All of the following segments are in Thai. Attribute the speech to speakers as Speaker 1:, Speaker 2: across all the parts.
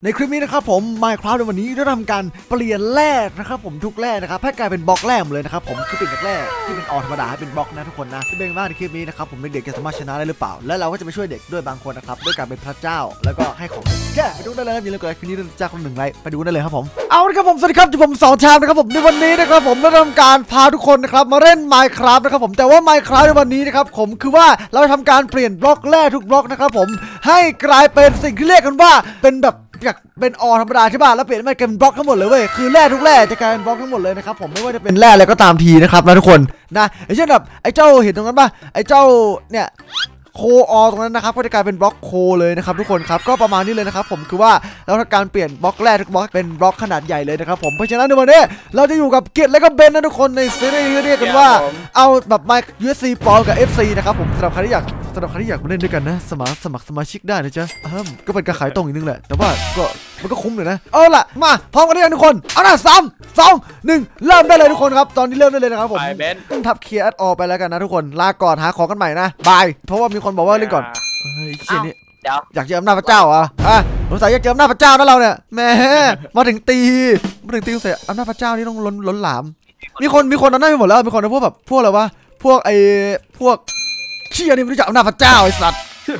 Speaker 1: ในคลิปนี้นะครับผม Minecraft ในวันนี้ได้ทำการเปลี่ยนแร่นะครับผมทุกแร่นะครับให้กลายเป็นบล็อกแร่หมดเลยนะครับผมคือเปลี่ยนจากแร่ที่เป็นออธรรมดาให้เป็นบล็อกนะทุกคนนะที่เป็นบ้านในคลิปนี้นะครับผมเด็กๆจะสามารถชนะได้หรือเปล่าและเราก็จะไปช่วยเด็กด้วยบางคนนะครับด้วยการเป็นพระเจ้าแล้วก็ให้ของแค่ไปดูได้เลยมีเรื่องอะไรคลิปนี้จะคนหนึ่งไลค์ไปดูได้เลยครับผมเอาละครับผมสวัสดีครับผมสองชามนะครับผมในวันนี้นะครับผมได้ทำการพาทุกคนนะครับมาเล่น Minecraft นะครับผมแต่ว่า Minecraft ในวันนี้นะครับผมคือว่าเราทำการเปลี่ยนบล็อกแร่ทุกบล็อกนะครับผมให้กลายเป็นสิ่งที่เรียกกันว่าเป็นแบบจากเป็นออธรรมดาใช่ป่ะแล้วเปลี่ยนมันกลายเป็นบล็อกทั้งหมดเลยเว้ยคือแร่ทุกแร่จะกลายเป็นบล็อกทั้งหมดเลยนะครับผมไม่ว่าจะเป็นแร่อะไรก็ตามทีนะครับนะทุกคนนะอย่างเช่นแบบไอ้เจ้าเห็นตรงนั้นป่ะไอ้เจ้าเนี่ยโคออตรงนั้นนะครับก็จะกลายเป็นบล็อกโคเลยนะครับทุกคนครับก็ประมาณนี้เลยนะครับผมคือว่าเราทำการเปลี่ยนบล็อกแรกทุกบล็อกเป็นบล็อกขนาดใหญ่เลยนะครับผมเพราะฉะนั้นในวันนี้เราจะอยู่กับเกียรติและก็เบนนะทุกคนในซีรีส์ที่เรียกกันว่าเอาแบบไมค์ USC ปอกับ FC นะครับผมสำหรับใครที่อยากมาเล่นด้วยกันนะสมัครสมาชิกได้นะจ๊ะก็เป็นการขายตรงอีกนึงแหละแต่ว่ามันก็คุ้มเลยนะเอาล่ะมาพร้อมกันหรือยังทุกคนเอาล่ะ3 2 1เริ่มได้เลยทุกคนครับตอนนี้เริ่มได้เลยนะครับผมทับเคลียร์ออกไปแล้วกันนะทุกคนลาก่อนหาของกันใหม่นะบายเพราะว่ามีคนบอกว่าเล่นก่อนเฮ้ยเชี่ยนี่อยากเจออำนาจพระเจ้าสงสัยอยากเจออำนาจพระเจ้านะเราเนี่ยแหมมาถึงตีใส่อำนาจพระเจ้านี่ต้องล้นหลามมีคนเอาหน้าไปหมดแล้วมีคนพวกแบบพวกอะไรวะพวกเชี่ยนี่ไม่รู้จักอำนาจพระเจ้าไอ้สัตว์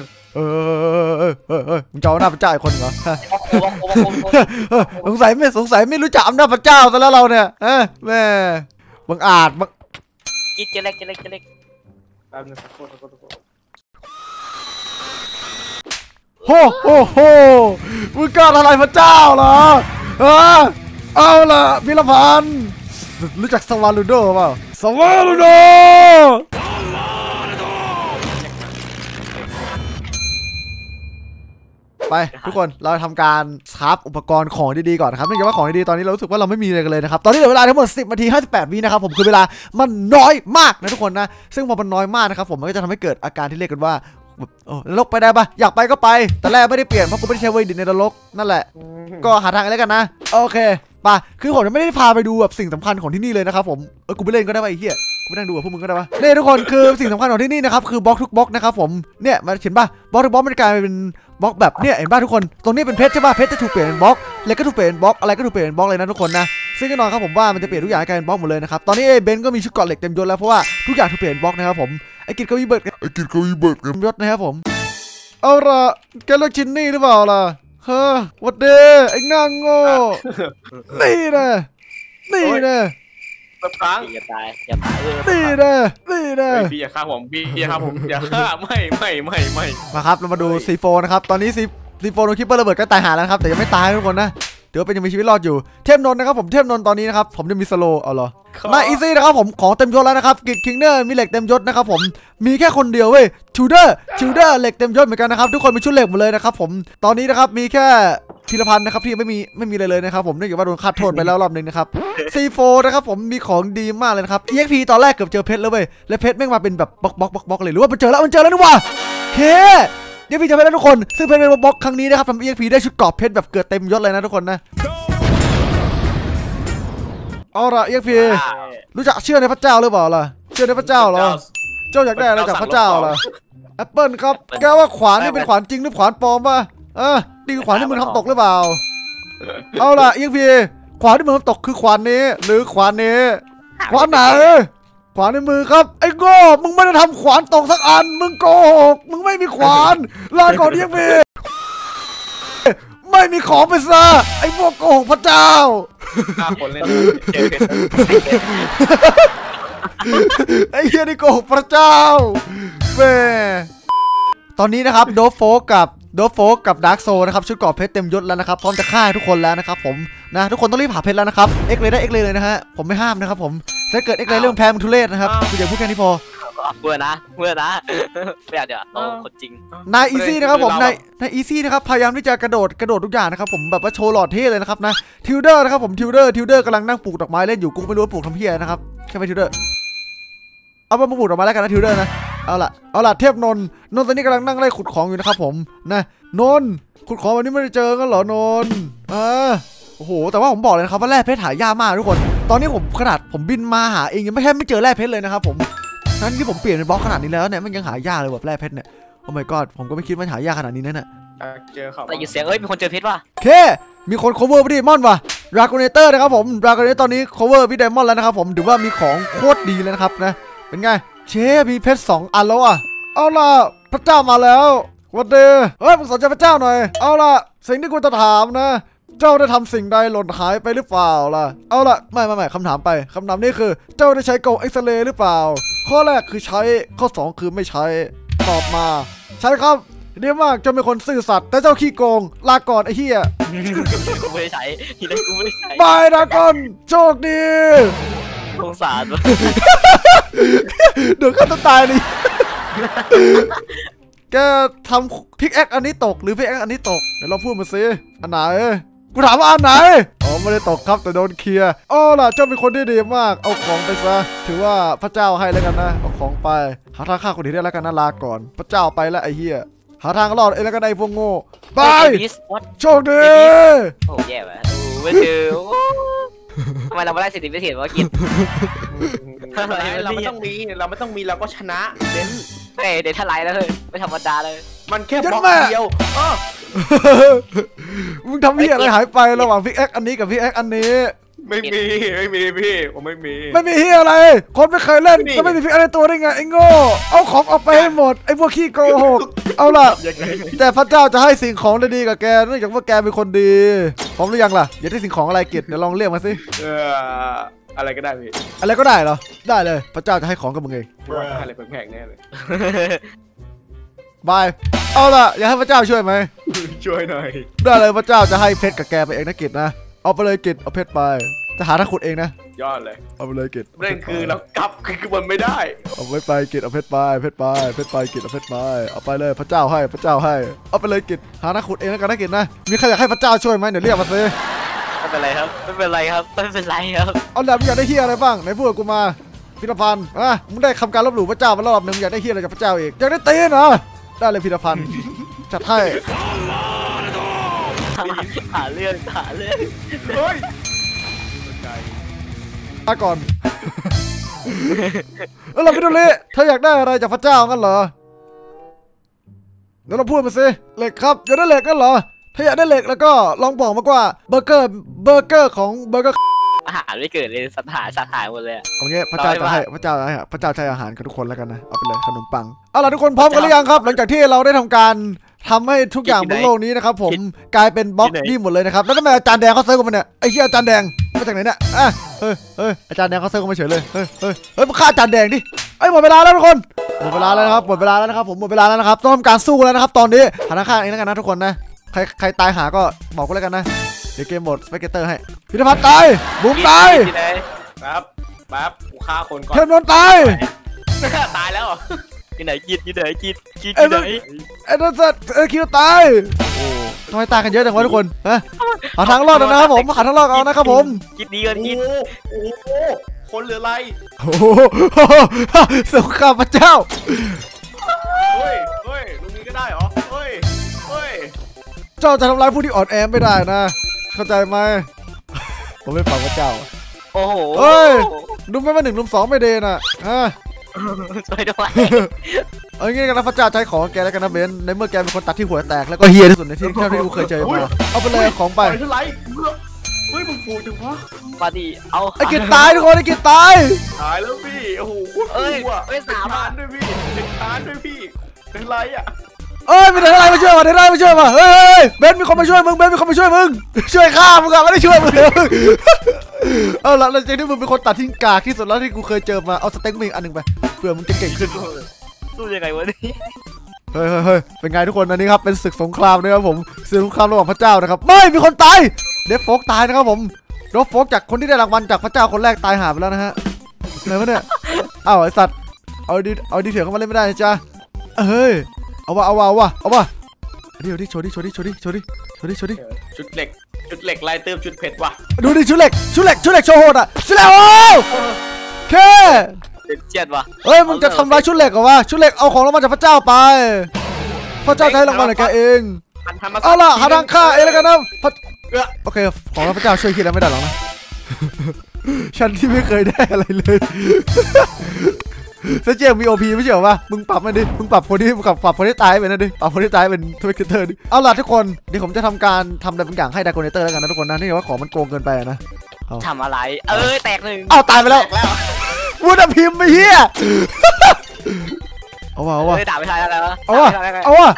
Speaker 1: มึงจะเอาอำนาจพระเจ้าอีกคนเหรอสงสัยไม่รู้จักอำนาจพระเจ้าซะแล้วเราเนี่ยแม่บังอาจ
Speaker 2: กินเจเล็ก
Speaker 1: โหมึงกล้าทำลายพระเจ้าเหรอเอาล่ะพิรพันธ์รู้จักสวาลูโดเปล่าสวาลูโดไปทุกคนเราทำการซับอุปกรณ์ของดีๆก่อนนะครับเนื่องจากว่าของดีๆตอนนี้เรารู้สึกว่าเราไม่มีอะไรกันเลยนะครับตอนนี้เหลือเวลาทั้งหมด10 นาที 58 วินะครับผมคือเวลามันน้อยมากนะทุกคนนะซึ่งพอมันน้อยมากนะครับผมมันก็จะทำให้เกิดอาการที่เรียกกันว่านรกไปได้ปะอยากไปก็ไปแต่แรกไม่ได้เปลี่ยนเพราะกูไม่ได้ใช้เวดินในนรกนั่นแหละก็หาทางอะไรกันนะโอเคป่ะคือผมจะไม่ได้พาไปดูแบบสิ่งสำคัญของที่นี่เลยนะครับผมกูไปเล่นก็ได้ไปไอ้เหี้ยกูไปนั่งดูกับพวกมึงก็ได้ปะนี่ทุกคนคือสิ่งสำคัญของที่นี่นะครับคือบล็อกทุกบล็อกนะครับผมเนี่ยมาเห็นป่ะบล็อกทุกบล็อกมันกลายเป็นบล็อกแบบเนี่ยเห็นป่ะทุกคนตรงนี้เป็นเพชรใช่ป่ะเพชรจะถูกเปลี่ยนเป็นบล็อกเหล็กก็ถูกเปลี่ยนบล็อกอะไรก็ถูกเปลี่ยนบล็อกเลยนะทุกคนนะซึ่งแน่นอนครับผมว่ามันจะเปลี่ยนทุกอย่างกลายเป็นบล็อกหมดเลยนะครับตอนนี้เบนก็มีชุดเกราะเหล็กเต็มยศแล้วเพราะว่าทุกอย่างถูกเปลี่ยนบล็อกนะครับผมไอ้กิจก็มีเบิร์ดเต็มยศนะครับผมเอาละแกเลือกชินนี่หรือเปล่าล่ะวัดเดย์ไอ้นางโง่นี่นะ
Speaker 2: อย่าตายนี่
Speaker 1: นะ
Speaker 2: พี่อย่าฆ่าผมอย่าฆ่าไม่
Speaker 1: มาครับเรามาดูซีโฟนะครับตอนนี้ซีโฟโดนคิปเปอร์ระเบิดก็ตายหาแล้วครับแต่ยังไม่ตายทุกคนนะเดี๋ยวเป็นยังมีชีวิตรอดอยู่เทพนนท์นะครับผมเทพนนท์ตอนนี้นะครับผมจะมีสโลเอาเหรอมาอีซี่นะครับผมของเต็มยศแล้วนะครับกิจคิงเนอร์มีเหล็กเต็มยศนะครับผมมีแค่คนเดียวเว้ยชูเดอร์เหล็กเต็มยศเหมือนกันนะครับทุกคนมีชุดเหล็กหมดเลยนะครับผมตอนนี้นะครับมีแค่พิรพันธ์นะครับที่ไม่มีอะไรเลยนะครับผมเนื่องจากว่าโดนฆ่าโทษไปแล้วรอบนึงนะครับซีโฟนะครับผมมีของดีมากเลยนะครับ EXP ตอนแรกเกือบเจอเพชรแล้วเว้ยและเพชรแม่งมาเป็นแบบบล็อกเลยหรือว่ามันเจอแล้วนี่ว่าเคเดี๋ยวพี่จะไปแล้วทุกคนซึ่งเป็นบล็อกครั้งนี้นะครับทำ EXP ได้ชุดเกราะเพชรแบบเกิดเต็มยศเลยนะทุกคนนะเอาละ EXP รู้จักเชื่อในพระเจ้าหรือเปล่าล่ะเชื่อในพระเจ้าเหรอเจ้าอยากได้อะไรจากพระเจ้าล่ะแอปเปิลครับแกว่าขวานนี่เป็นขวานจริงหรือขวานปลอมป่ะนี่คือขวานที่มึงทำตกหรือเปล่าเอาล่ะ EXP ขวานที่มึงทำตกคือขวานนี้หรือขวานนี้ขวานไหนขวานในมือครับไอ้โง่มึงไม่ได้ทำขวานตกสักอันมึงโกหกมึงไม่มีขวานลาก่อน EXP ไม่มีของไปซะไอ้พวกโกหกพระเจ้า
Speaker 2: คนเล่น
Speaker 1: ไอ้เฮียนี่โกหกพระเจ้าแม่ตอนนี้นะครับโดฟโฟกับดาร์กโซนะครับชุดเกราะเพชรเต็มยศแล้วนะครับพร้อมจะฆ่าทุกคนแล้วนะครับผมนะทุกคนต้องรีบหาเพชรแล้วนะครับเอ็กเลยนะฮะผมไม่ห้ามนะครับผมถ้าเกิดเอ็กเลยเรื่องแพ้มันทุเรศนะครับคุณอย่าพูดแค่นี้พอ
Speaker 2: เมื่อนะไม่อยากเดี๋ยวคนจริง
Speaker 1: นายอีซี่นะครับผมนายอีซี่นะครับพยายามที่จะกระโดดทุกอย่างนะครับผมแบบว่าโชว์หลอดเท่เลยนะครับนะทิวเดอร์นะครับผมทิวเดอร์กำลังนั่งปลูกดอกไม้เล่นอยู่กูไม่รู้ว่าปลูกทำเพี้ยนะครับแค่ไปทิวเดอร์เอามาปลูกดอกไม้แล้วกันนะทิวเดอร์นะเอาล่ะเทพนนท์ตอนนี้กำลังนั่งไล่ขุดของอยู่นะครับผมนะนนท์ขุดของวันนี้ไม่ได้เจอกันเหรอนนท์โอ้โหแต่ว่าผมบอกเลยนะครับว่าแร่เพชรหายากมากทุกคนตอนนี้ขนาดผมบินมาหาเองยังไม่เจอแร่เพชรเลยนะครับผมนั้นที่ผมเปลี่ยนเป็นบล็อกขนาดนี้แล้วเนี่ยมันยังหายากเลยแบบแร่เพชรเนี่ยโอ้ my god ผมก็ไม่คิดว่าหายากขนาดนี้นั่นน่ะ
Speaker 3: เจอเขา
Speaker 2: แต่ยินเสียงมีคนเจอเพชรว่ะ
Speaker 1: เคมีคน cover พี่ไดมอนด์ว่ะดราโกเนเตอร์นะครับผมดราโกเนเตอร์ตอนนี้ cover พี่ไดมอนด์แล้วนะครับผมถือว่ามีของโคตรดีเลยนะครับนะเป็นไงเชฟมีเพชร2 อันแล้วอ่ะเอาล่ะพระเจ้ามาแล้ววันเดย์เฮ้ยมึงสนใจพระเจ้าหน่อยเอาล่ะสิ่งที่กูจะถามนะเจ้าได้ทำสิ่งใดหล่นหายไปหรือเปล่าล่ะเอาล่ะไม่คำถามไปคำถามนี้คือเจ้าได้ใช้กล่องเอ็กซเรย์หรือเปล่าข้อแรกคือใช้ข้อ2คือไม่ใช้ตอบมาใช่ครับดีมากเจ้าเป็นคนซื่อสัตย์แต่เจ้าขี้โกงลาก่อนไอ้เหี้ย
Speaker 2: กูไม่ได้ใช้ทีแรกกูไม่ได้ใช้
Speaker 1: บายดราก้อนโชคดี
Speaker 2: สงสารวะ
Speaker 1: เดี๋ยวข้าจะตายเลยแกทำพิกแอคอันนี้ตกหรือพิกแอคอันนี้ตกเดี๋ยวเราพูดมาสิอันไหนกูถามว่าอันไหนอ๋อไม่ได้ตกครับแต่โดนเคลียร์อ๋อล่ะเจ้าเป็นคนที่ดีมากเอาของไปซะถือว่าพระเจ้าให้แล้วกันนะเอาของไปหาทางฆ่าคนอื่นได้แล้วกันนะลาก่อนพระเจ้าไปแล้วไอ้เหี้ยหาทางรอดเองแล้วกันไอ้พวกโง่บายโชคดี
Speaker 2: โอ้แย่ว่ะไม่เจอทำไมเราไม่ได้สิทธิพิเศษวะกิน
Speaker 3: เราไม่ต้องมีเราก็ชนะเด่น
Speaker 2: เดี๋ยวทลายแล้วเลยไม่ธรรมดาเลย
Speaker 3: มันแค่บล็อกเดียว
Speaker 1: มึงทำเหี้ยอะไรหายไประหว่างพิกแอคอันนี้กับพิกแอคอันนี้
Speaker 3: ไม่มีพี่ผมไม่มี
Speaker 1: เหี้ยอะไรคนไม่เคยเล่นก็ไม่มีพิกแอคในตัวได้ไงไอ้โง่เอาของออกไปให้หมดไอ้พวกขี้โกหกเอาล่ะแต่พระเจ้าจะให้สิ่งของดีๆกับแกเนื่องจากว่าแกเป็นคนดีพร้อมหรือยังล่ะอยากได้สิ่งของอะไรกิจเดี๋ยวลองเรียกมาสิ
Speaker 3: อะไรก็ได้พี่
Speaker 1: อะไรก็ได้เหรอได้เลยพระเจ้าจะให้ของกับมึงเอง
Speaker 3: อะไรแพงๆแน่เลย
Speaker 1: บายเอาล่ะอยากให้พระเจ้าช่วยไหม
Speaker 3: ช่วยหน่อย
Speaker 1: ได้เลยพระเจ้าจะให้เพชรกับแกไปเองนะกิจนะเอาไปเลยกิจเอาเพชรไปจะหาถ้าขุดเองนะ
Speaker 3: ยอดเลย
Speaker 1: เอาไปเลยกิจ
Speaker 3: เรื่องคือเรากลับคือมันไม่ได้
Speaker 1: เอาไปกิจเอาเพชรไปกิจเอาเพชรไปเอาไปเลยพระเจ้าให้เอาไปเลยกิจหาถ้าขุดเองแล้วกันนะกิจนะมีใครอยากให้พระเจ้าช่วยไหมเดี๋ยวเรียกมาสิ
Speaker 2: ไม่เป็นไรครับ
Speaker 1: เอาแล้วมึงอยากได้เฮียอะไรบ้างไหนพูดกับกูมาพิธภัณฑ์มึงได้คำการลบหลู่พระเจ้ามารอบนึงอยากได้เฮียอะไรจากพระเจ้าอีกอยากได้ตีนเหรอได้เลยพิธภัณฑ์จัดให้
Speaker 2: หาเรื่อง
Speaker 3: เฮ้ย
Speaker 1: มาก่อนเราไปดูเลยเธออยากได้อะไรจากพระเจ้างั้นเหรอเดี๋ยวเราพูดมาสิเหล็กครับอยากได้เหล็กกันเหรอถ้าอยากได้เหล็กแล้วก็ลองบอกมาว่าเบอร์เกอร์ของเบอร์เกอร์
Speaker 2: อาหารไม่เกิดเลยสัตว์หายหมดเลย
Speaker 1: เอางี้พระเจ้าจะให้พระเจ้าให้อาหารกับทุกคนแล้วกันนะเอาไปเลยขนมปังเอาล่ะทุกคนพร้อมกันหรือยังครับหลังจากที่เราได้ทำการทำให้ทุกอย่างบนโลกนี้นะครับผมกลายเป็นบล็อกนี่หมดเลยนะครับแล้วทำไมอาจารย์แดงเขาเซิร์ฟกันมาเนี่ยไอ้เหี้ยอาจารย์แดงมาจากไหนเนี่ยเฮ้ยอาจารย์แดงเขาเซิร์ฟกันมาเฉยเลยเฮ้ยมาฆ่าอาจารย์แดงดิหมดเวลาแล้วทุกคนหมดเวลาแล้วนะครับหมดเวลาแล้วนะครับต้องทำการสู้แล้วนะครับตอนนี้หาทางฆ่าเองแล้วกันนะทุกคนนะใครตายหาก็บอกกูแล้วกันนะเดี๋ยวเกมหมดสเปกเตอร์ให้พิธภัณฑ์ตายบุ๋มตาย
Speaker 3: ครับกูฆ่าคนก่อน
Speaker 1: เทมนนตาย
Speaker 2: แล้วที่ไหนกินไ
Speaker 1: อ้นั่นสัตว์คิวตายทำไมตายกันเยอะจังวะทุกคนหาทางรอดนะครับผมหาทางรอดเอานะครับผม
Speaker 2: กินดีกันกิน
Speaker 3: โอ้โหคนเหลืออะไร
Speaker 1: โอ้โหสงครามพระเจ้า
Speaker 3: เฮ้ยลุงนี้ก็ได้เหรอเฮ้ย
Speaker 1: เจ้าจะทำร้ายผู้ที่อ่อนแอไม่ได้นะเข้าใจไหมผมไม่ฟังพระเจ้า
Speaker 2: โอ้โห
Speaker 1: เฮ้ยลุมไม่มา1 ลุม 2ไม่เดนอ่ะ
Speaker 2: ช่วยด้วย
Speaker 1: เอางี้กันนะพระเจ้าใจของแกแล้วกันนะเบนในเมื่อแกเป็นคนตัดที่หัวแตกแล้วก็เฮียที่สุดในที่กูเคยเจอมาเอาไปเลยของไป
Speaker 3: เท่าไรเฮ้ยมึงฟูจังวะ
Speaker 2: มาดิเอา
Speaker 1: ไอ้กิจตายทุกคนไอ้กิจตาย
Speaker 3: แล้วพี่โอ้โห
Speaker 2: ไม่สาม
Speaker 3: ารถด้วยพี่เป็นไรอ่ะ
Speaker 1: ไม่ได้อะไรมาช่วยมาเฮ้ยเบนมีคนมาช่วยมึงช่วยฆ่ามึงอะไม่ได้ช่วยมึงเอาละแล้วจริงที่มึงเป็นคนตัดทิ้งกากที่สุดแล้วที่กูเคยเจอมาเอาสเต็กมึงอันหนึ่งไปเพื่อมึงจะเก่งขึ้น
Speaker 2: สู้ยังไงวะนี่
Speaker 1: เฮ้ยเป็นไงทุกคนอันนี้ครับเป็นศึกสงครามนะครับผมศึกสงครามระหว่างพระเจ้านะครับไม่มีคนตายเดฟโฟกตายนะครับผมเดฟโฟกจากคนที่ได้รางวัลจากพระเจ้าคนแรกตายหาไปแล้วนะฮะไหนวะเนี่ยไอสัตว์เอาดีเถื่อนเข้ามาเล่นไม่ได้นะจ๊ะเฮ้ยเอาว่ะเดี๋ยวดิโชว์ดิชุดเห
Speaker 3: ล็กลายเติมชุดเผ็ดว่ะ
Speaker 1: ดูดิชุดเหล็กโชว์โหดอ่ะชุดเหล็กโอ้เค
Speaker 2: เจ็ดว่ะ
Speaker 1: เฮ้ยมึงจะทำลายชุดเหล็กเหรอวะชุดเหล็กเอาของรางวัลจากพระเจ้าไปพระเจ้าใช้รางวัลอะไรแกเองเอาล่ะหาทางฆ่าเองแล้วกันนะโอเคของพระเจ้าช่วยคิดแล้วไม่ได้หรอกนะฉันที่ไม่เคยได้อะไรเลยเซเจมีโอพีไม่ใช่เหรอวะมึงปรับมันดิมึงปรับคนที่ตายไปนะดิปรับคนที่ตายเป็นทวิตเตอร์ดิเอาล่ะทุกคนเดี๋ยวผมจะทำการทำอะไรบางอย่างให้ดาโกเนเตอร์แล้วกันนะทุกคนนะนี่ว่าของมันโกงเกินไปนะ
Speaker 2: ทำอะไรแตกหนึ่ง
Speaker 1: เอาตายไปแล้ววูดพิมพ์ไปเฮียเอาวะ
Speaker 2: ด่าไม่ทันแล้ว
Speaker 1: เอาวะเ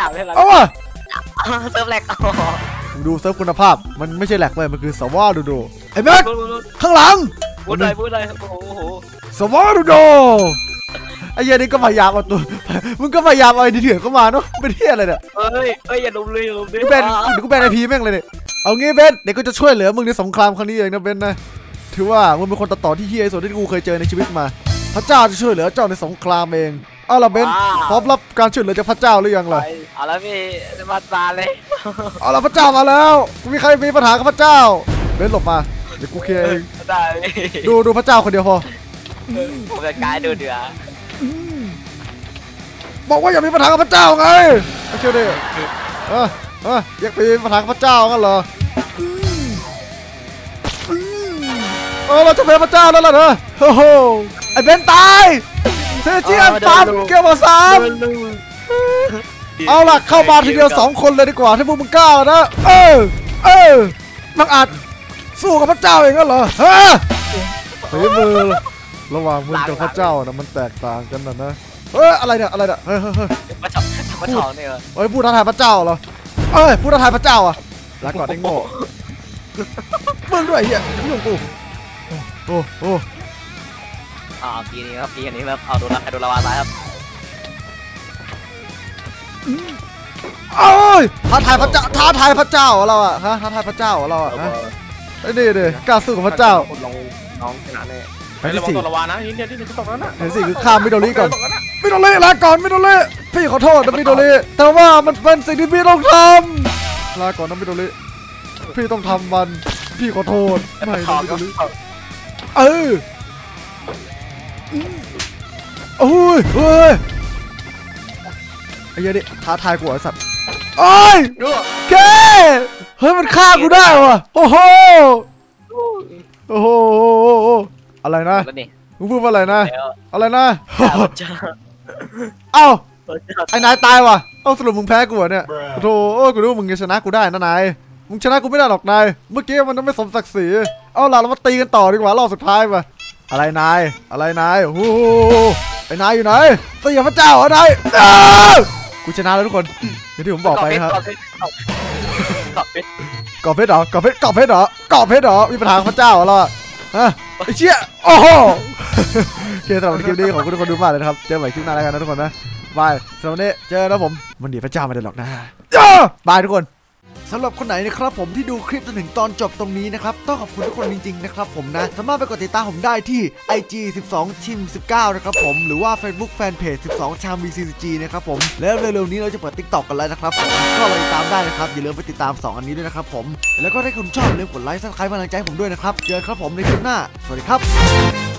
Speaker 2: ซิร์ฟแหลก
Speaker 1: ดูเซิร์ฟคุณภาพมันไม่ใช่แหลกเลยมันคือสวาดูไอ้แม็กข้างหลัง
Speaker 2: พูดเลยโอ้โห
Speaker 1: สวาดูไอ้เหี้ยนี่ก็พยายามเอาตัวมึงก็พยายามเอาไอ้เถื่อนเข้ามาเนาะเป็นเหี้ยอะไรเนี่ย
Speaker 2: อย่าลุมเลย
Speaker 1: กูเป็นไอพีแม่งเลยเนี่ยเอางี้เบนเด็กก็จะช่วยเหลือมึงในสงครามครั้งนี้เองนะเบนนะถือว่ามึงเป็นคนตัดต่อที่เหี้ยที่สุดที่กูเคยเจอในชีวิตมาพระเจ้าจะช่วยเหลือเจ้าในสงครามเองเอาล่ะเบนพร้อมรับการช่วยเหลือจากพระเจ้าหรือยังล่ะ
Speaker 2: เอาละพี่มาตาเลย
Speaker 1: เอาล่ะพระเจ้ามาแล้วมีใครมีปัญหากับพระเจ้าเบนหลบมาเดี๋ยวกูเคลียร์เองดูพระเจ้าคนเดียวพอ
Speaker 2: ผมจะกลายดูเดือ
Speaker 1: บอกว่าอย่ามีปัญหากับพระเจ้าไงไม่เชื่อดิอยากมีปัญหากับพระเจ้างั้นเหรอเราจะเป็นพระเจ้าแล้วล่ะนะโอ้โหไอ้เบนตายเซเจียนปั๊มเกี่ยวกับ3เอาล่ะเข้ามาทีเดียว2คนเลยดีกว่าถ้าพวกมึงกล้านะมังอาจสู้กับพระเจ้าเองงั้นเหรอฮะฝีมือระหว่างมึงกับพระเจ้านะมันแตกต่างกันนะอะไรเนี่ย
Speaker 2: มาถอนเนี่ย
Speaker 1: พูดท้าทายพระเจ้าเหรอพูดท้าทายพระเจ้าอ่ะลาก่อนไอ้โง่มึงด้วยเหี้ยยุ่งกูโอ้
Speaker 2: ปีนี้ครับเอาโดนละวาตายครับ
Speaker 1: ท้าทายพระเจ้าเราอ่ะฮะท้าทายพระเจ้าเราอ่ะฮะไอ้นี่ดิกล้าสู้กับพระเจ้า
Speaker 3: น้องชนะแน่
Speaker 1: ไอ้ที่4
Speaker 3: ละวานะที่จะตกแล้วนะ
Speaker 1: ไอ้ที่4คือข้ามมิโดริก่อนมิโดริลาก่อนมิโดริพี่ขอโทษนะมิโดริแต่ว่ามันเป็นสิ่งที่พี่ต้องทำลาก่อนนะมิโดริพี่ต้องทำมันพี่ขอโทษไม่นะมิโดริโอ้ยไอ้เหี้ยดิท้าทายกูไอ้สัตว์เฮ้ยมันฆ่ากูได้วะโอ้โหอะไรนะมึงพูดว่าอะไรนะเอ้าไอ้นายตายวะสรุปมึงแพ้กูเนี่ยโธ่กูรู้มึงจะชนะกูได้นะนายมึงชนะกูไม่ได้หรอกนายเมื่อกี้มันไม่สมศักดิ์ศรีเอาล่ะเรามาตีกันต่อดีกว่ารอบสุดท้ายมาอะไรนายโอ้โหไอ้นายอยู่ไหนตีกับพระเจ้าเหรอนายกูชนะแล้วทุกคนอย่างที่ผมบอกไปนะครับกอบเพชรเหรมีปัญหาพระเจ้าเหรอไอ้เชี่ยโอ้โหโอเคสำหรับคลิปนี้ขอบคุณทุกคนดูมากเลยนะครับเจอกันใหม่คลิปหน้าแล้วกันนะทุกคนนะบายสำหรับวันนี้เจอแล้วผมมันหนีพระเจ้าไม่ได้หรอกนะบายทุกคนสำหรับคนไหนนะครับผมที่ดูคลิปจนถึงตอนจบตรงนี้นะครับต้องขอบคุณทุกคนจริงๆนะครับผมนะสามารถไปกดติดตามผมได้ที่ IG 12 Team 19นะครับผมหรือว่า Facebook Fanpage 12 Cham VCG นะครับผมแล้วเร็วๆนี้เราจะเปิด TikTok กันแล้วนะครับผมก็ไปติดตามได้นะครับอย่าลืมไปติดตาม2อันนี้ด้วยนะครับผมแล้วก็ถ้าคุณชอบอย่าลืมกดไลค์ Subscribe กำลังใจผมด้วยนะครับเจอกันครับผมในคลิปหน้าสวัสดีครับ